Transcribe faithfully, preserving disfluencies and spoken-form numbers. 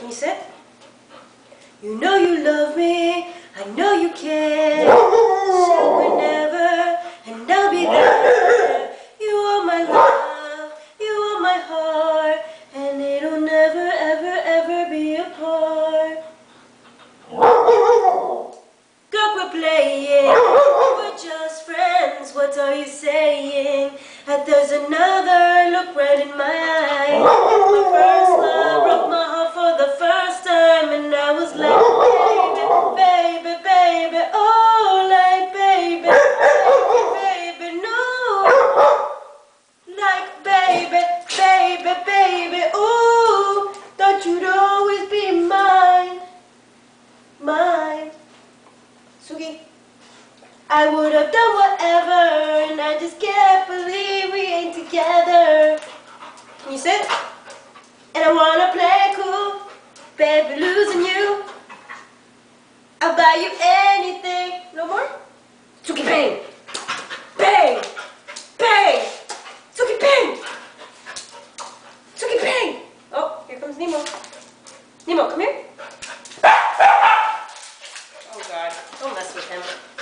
Can you sit? You know you love me, I know you care. So whenever, and I'll be there. You are my love, you are my heart, and it'll never, ever, ever be apart. Girl, we're playing, we're just friends. What are you saying? That there's another look right in my eye. My first love broke my heart for the first time, and I was like, baby, baby, baby, oh, like baby, baby, baby, no, like baby, baby, baby, ooh, thought you'd always be mine, mine. Sugi, I would have done whatever, and I just can't believe we ain't together. Can you sit? And I wanna play cool, baby, losing you. I'll buy you anything. No more? Sugi, bang! Bang! Bang! Sugi, bang! Sugi, bang! Oh, here comes Nemo. Nemo, come here. Oh God, don't mess with him.